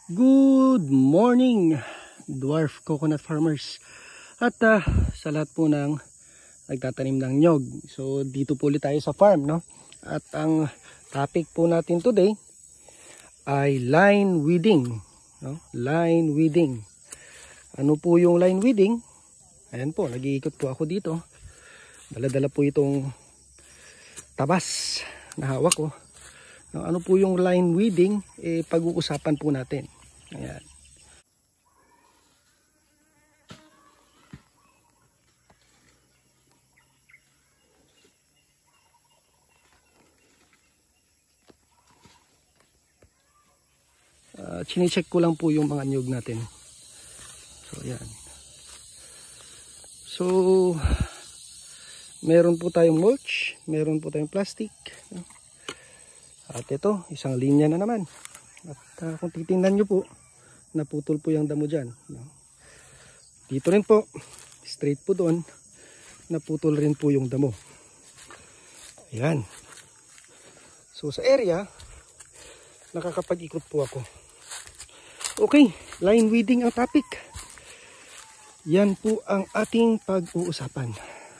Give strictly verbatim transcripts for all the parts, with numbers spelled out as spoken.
Good morning, dwarf coconut farmers at uh, sa lahat po ng nagtatanim ng nyog. So dito po ulit tayo sa farm, no? At ang topic po natin today ay line weeding, no? Line weeding. Ano po yung line weeding? Ayan po, nag-iikot po ako dito. Dala-dala po itong tabas na hawak ko. No, ano po yung line weeding? Eh, pag-uusapan po natin. Ayan. Uh, chine-check ko lang po yung mga nyug natin. So, ayan. So, meron po tayong mulch, meron po tayong plastic. At ito, isang linya na naman. At uh, kung titingnan nyo po, naputol po yung damo dyan. Dito rin po, straight po doon, naputol rin po yung damo. Ayan. So sa area, nakakapag-ikot po ako. Okay, line weeding ang topic. Yan po ang ating pag-uusapan.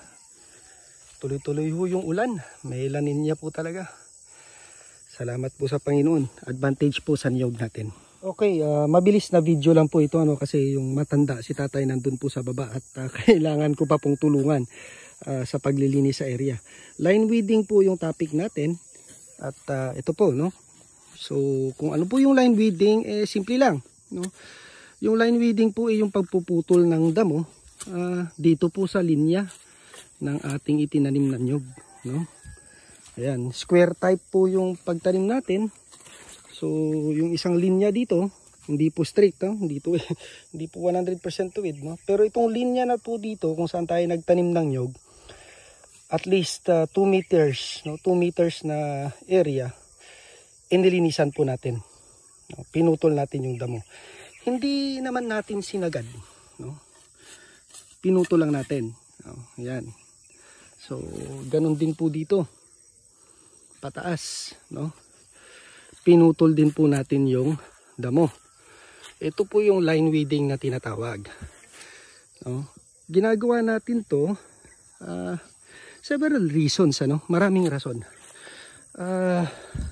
Tuloy-tuloy ho yung ulan. May laninnya po talaga. Salamat po sa Panginoon. Advantage po sa niyog natin. Okay, uh, mabilis na video lang po ito, ano, kasi yung matanda si tatay nandun po sa baba at uh, kailangan ko pa pong tulungan uh, sa paglilinis sa area. Line weeding po yung topic natin at uh, ito po, no. So kung ano po yung line weeding, eh simple lang, no. Yung line weeding po ay yung pagpuputol ng damo uh, dito po sa linya ng ating itinanim na niyog, no. Ayan, square type po yung pagtanim natin. So, yung isang linya dito, hindi po straight, no? Hindi po, hindi po one hundred percent tuwid, no? Pero itong linya na po dito, kung saan tayo nagtanim ng nyog, at least uh, two meters, no? two meters na area, inilinisan po natin. No? Pinutol natin yung damo. Hindi naman natin sinagad, no? Pinutol lang natin. No? Ayan. So, ganun din po dito. Pataas, no? Pinutol din po natin yung damo. Ito po yung line weeding na tinatawag, no? Ginagawa natin to uh, several reasons, ano? Maraming rason. Uh,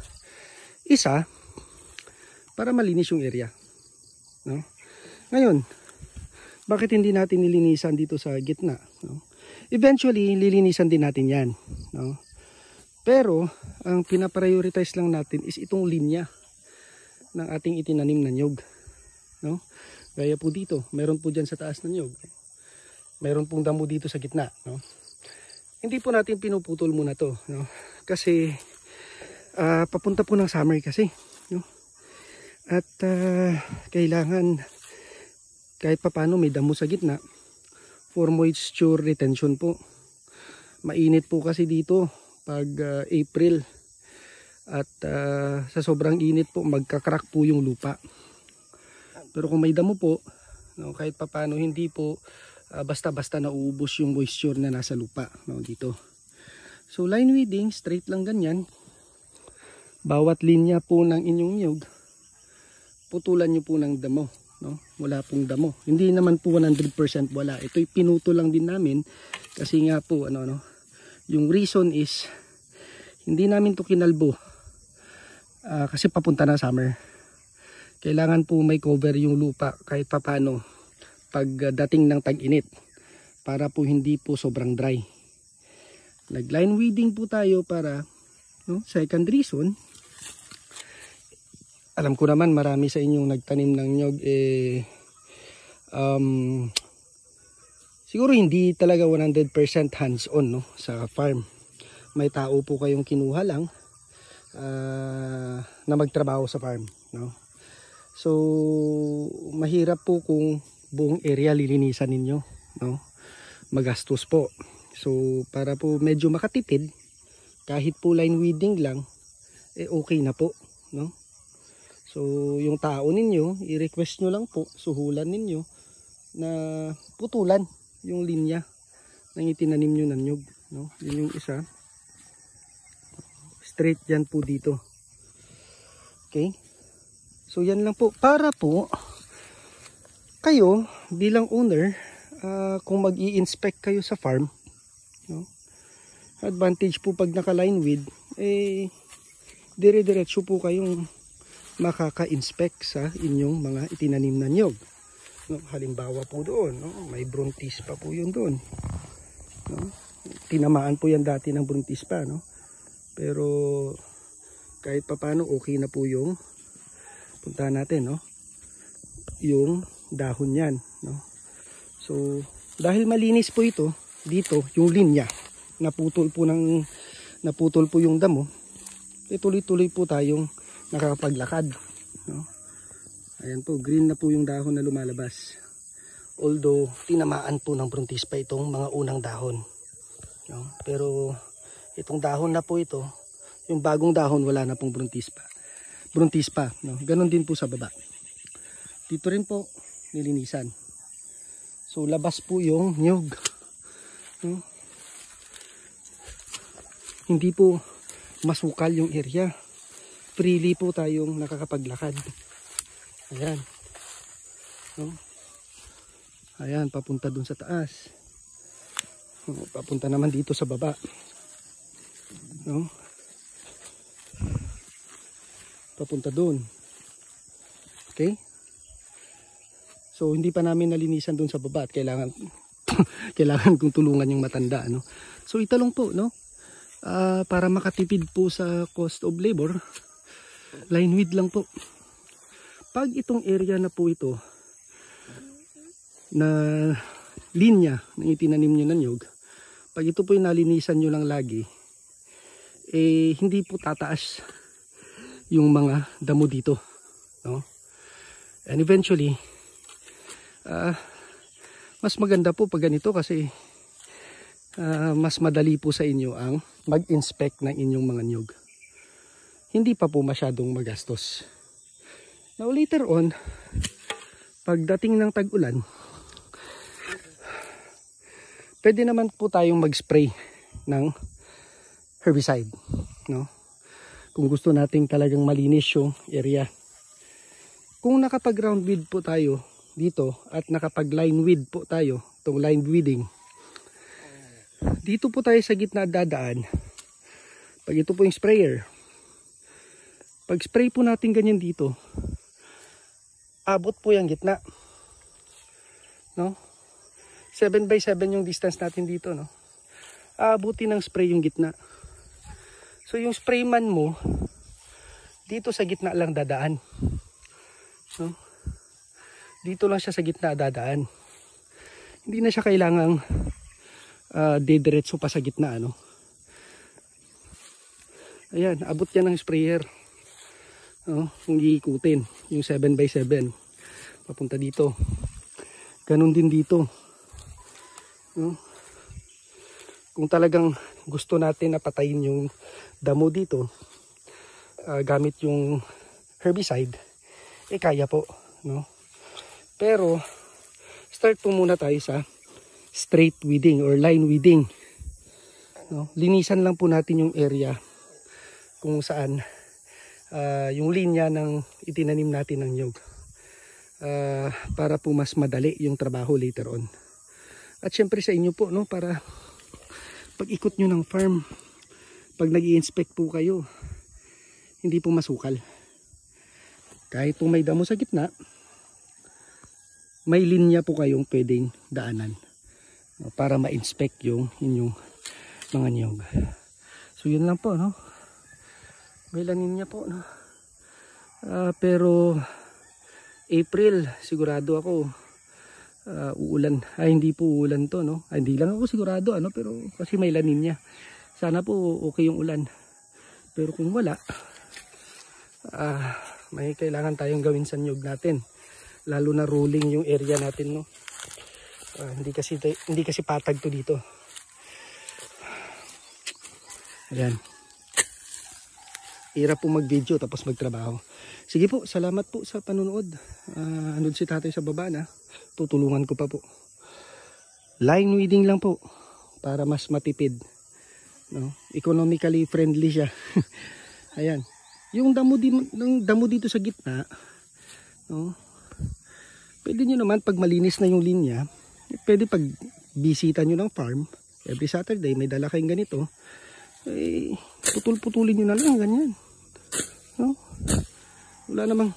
isa, para malinis yung area, no? Ngayon, bakit hindi natin nilinisan dito sa gitna, no? Eventually, lilinisan din natin yan, no? Pero, ang pinaprioritize lang natin is itong linya ng ating itinanim na nyog, no? Gaya po dito, meron po dyan sa taas ng nyog. Meron pong damo dito sa gitna, no? Hindi po natin pinuputol muna to, no? Kasi, uh, papunta po ng summer kasi, no? At uh, kailangan, kahit papano may damo sa gitna, for moisture retention po. Mainit po kasi dito pag uh, April at uh, sa sobrang init po magka-crack po yung lupa. Pero kung may damo po, no, kahit papano hindi po uh, basta-basta nauubos yung moisture na nasa lupa, no, dito. So line weeding, straight lang ganyan. Bawat linya po ng inyong nyog, putulan nyo po ng damo, no? Wala pong damo. Hindi naman po one hundred percent wala. Ito'y pinuto lang din namin kasi nga po ano no. Yung reason is, hindi namin to kinalbo uh, kasi papunta na summer. Kailangan po may cover yung lupa kahit papano pag uh, dating ng tag-init para po hindi po sobrang dry. Nag-line weeding po tayo para, no, second reason, alam ko naman marami sa inyong nagtanim ng nyog eh um, siguro hindi talaga one hundred percent hands-on, no, sa farm. May tao po kayong kinuha lang uh, na magtrabaho sa farm, no? So, mahirap po kung buong area lilinisan ninyo, no? Magastos po. So, para po medyo makatipid, kahit po line weeding lang, eh okay na po, no? So, yung tao ninyo, i-request nyo lang po, suhulan ninyo na putulan yung linya ng itinanim nyo ng nyog, no? Yun yung isa. Straight yan po dito. Okay? So yan lang po, para po kayo bilang owner, uh, kung mag-i-inspect kayo sa farm, no? Advantage po pag naka-line with, eh dire-diretso po kayong makaka-inspect sa inyong mga itinanim na niyog. No, halimbawa po doon, no, may Brontis pa po yun doon. No? Tinamaan po yan dati ng Brontis pa, no? Pero kahit papano okay na po yung puntahan natin, no? Yung dahon yan, no? So dahil malinis po ito dito, yung linya naputol po ng naputol po yung damo, eh, tuloy-tuloy po tayong nakakapaglakad, no? Ayan po, green na po yung dahon na lumalabas. Although, tinamaan po ng Brontis pa itong mga unang dahon. No? Pero, itong dahon na po ito, yung bagong dahon, wala na pong Brontis pa. Brontis pa, no? Ganon din po sa baba. Dito rin po, nilinisan. So, labas po yung niyog. No? Hindi po masukal yung area. Freely po tayong nakakapaglakad. Ayan. No? Ayan, papunta dun sa taas. No? Papunta naman dito sa baba. No? Papunta dun. Okay? So, hindi pa namin nalinisan dun sa baba at kailangan kailangan kong tulungan yung matanda, no? So, italong po, no? Uh, para makatipid po sa cost of labor, line width lang po. Pag itong area na po ito na linya ng itinanim nyo na niyog, pag ito po yung nalinisan nyo lang lagi, eh hindi po tataas yung mga damo dito, no? And eventually uh, mas maganda po pag ganito kasi uh, mas madali po sa inyo ang mag-inspect ng inyong mga niyog. Hindi pa po masyadong magastos. Now later on, pagdating ng tag-ulan, pwede naman po tayong mag-spray ng herbicide, no? Kung gusto nating talagang malinis yung area. Kung nakapag-ground weed po tayo dito at nakapag-line weed po tayo, itong line weeding, dito po tayo sa gitna dadaan. Pag ito po yung sprayer, pag spray po natin ganyan dito, abot po yung gitna, no? seven by seven yung distance natin dito, no? Aabutin ng spray yung gitna. So yung sprayman mo dito sa gitna lang dadaan, no? Dito lang siya sa gitna dadaan. Hindi na siya kailangang uh, dediretso pa sa gitna, no? Ayan, abot yan ng sprayer. Oh, kung iikutin yung seven by seven papunta dito, ganun din dito, no? Kung talagang gusto natin na patayin yung damo dito uh, gamit yung herbicide, eh kaya po, no? Pero start po muna tayo sa straight weeding or line weeding, no? Linisan lang po natin yung area kung saan Uh, yung linya ng itinanim natin ng niyog, uh, para po mas madali yung trabaho later on. At syempre sa inyo po, no, para pag ikot nyo ng farm, pag nag-i-inspect po kayo, hindi po masukal. Kahit po may damo sa gitna, may linya po kayong pwedeng daanan, no, para ma-inspect yung inyong mga niyog. So yun lang po, no? May lanin niya po, no? Uh, pero April sigurado ako uh, uulan. Ay hindi po uulan to, no? Ay, hindi lang ako sigurado, ano, pero kasi may lanin niya. Sana po okay yung ulan. Pero kung wala, uh, may kailangan tayong gawin sa niyog natin. Lalo na rolling yung area natin, no? Uh, hindi kasi hindi kasi patag to dito. Ayan. Hirap po mag-video tapos magtrabaho. Sige po, salamat po sa panunood. Uh, andun si tatay sa baba na. Tutulungan ko pa po. Line weeding lang po para mas matipid, no? Economically friendly siya. Ayan. Yung damo, di, yung damo dito sa gitna, No? Pwede nyo naman pag malinis na yung linya, pwede pag bisita nyo ng farm, every Saturday may dala kayong ganito, eh, putul-putulin nyo na lang ganyan. No? Wala namang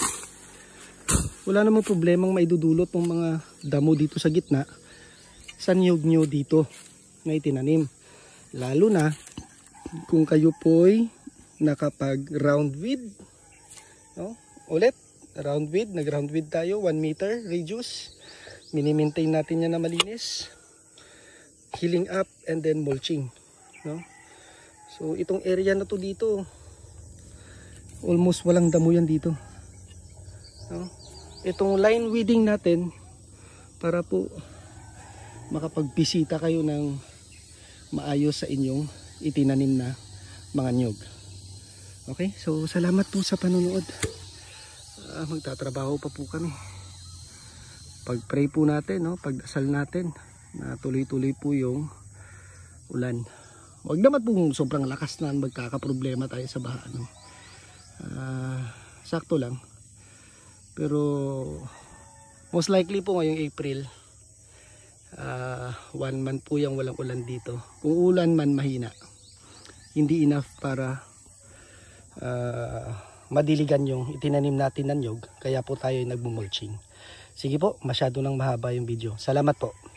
wala namang problemang maidudulot ng mga damo dito sa gitna sa niyog nyo dito na itinanim. Lalo na kung kayo po'y nakapag round width, no? Ulit round width, nag round width tayo, one meter radius. Mini-maintain natin yan na malinis, healing up and then mulching, no? So itong area na to dito, almost walang damo yan dito, no? Itong line weeding natin para po makapagbisita kayo ng maayos sa inyong itinanim na mga nyog. Okay, so salamat po sa panonood. Uh, magtatrabaho pa po kami. Pag-pray po natin, no? Pagdasal natin na tuloy-tuloy po yung ulan. Huwag naman pong sobrang lakas na magkakaproblema tayo sa baha, no? Uh, sakto lang. Pero most likely po ngayong April, uh, one month po yung walang ulan dito. Kung ulan man, mahina. Hindi enough para uh, madiligan yung itinanim natin ng nyog. Kaya po tayo nagmumulching. Sige po, masyado nang mahaba yung video. Salamat po.